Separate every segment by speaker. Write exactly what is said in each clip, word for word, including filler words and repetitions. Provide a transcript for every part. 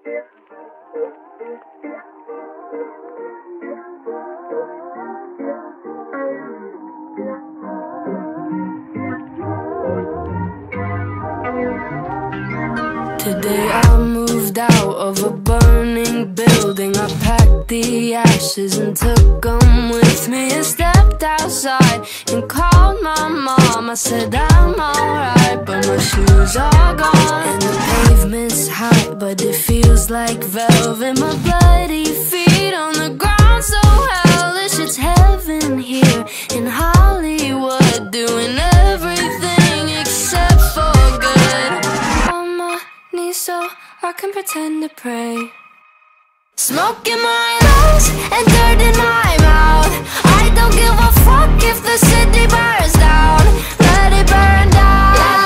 Speaker 1: Today I moved out of a burning building. I packed the ashes and took them with me. I stepped outside and called my mom. I said I'm alright, but my shoes are gone. And the pavement's hot, but it feels like velvet. My bloody feet on the ground, so hellish. It's heaven here in Hollywood, doing everything except for good. On my knees so I can pretend to pray. Smoke in my lungs and dirt in my mouth. I don't give a fuck if the city burns down. Let it burn down.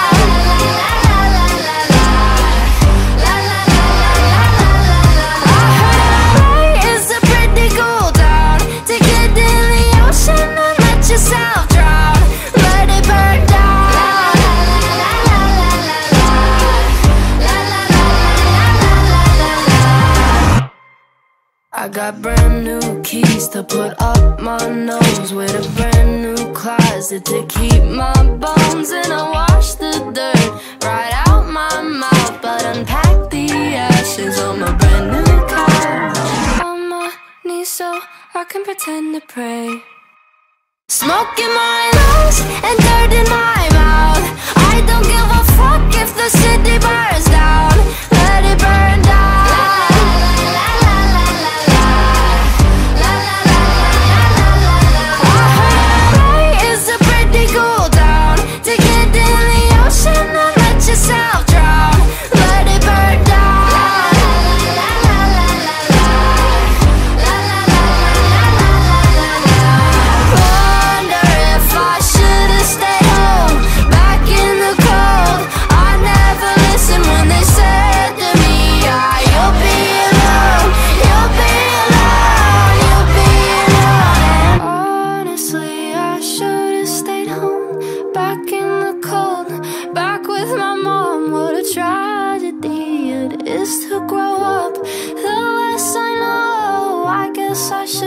Speaker 1: I heard L A is a pretty cool town. Take it in the ocean and let yourself drown. Let it burn down. I got brand new keys to put up my nose, with a brand new closet to keep my bones. And I wash the dirt right out my mouth, but unpack the ashes on my brand new couch. On my knees so I can pretend to pray. Smoke in my lungs and dirt in my mouth. I don't give a fuck if the city burns down. Let it burn down. Yourself drown, let it burn down. Wonder if I should have stayed home, back in the cold. I never listened when they said to me, ah, you'll be alone, you'll be alone, you'll be alone. And honestly, I should have stayed home, back in the cold, back with my mom. What a tragedy it is to grow up. The less I know, I guess I should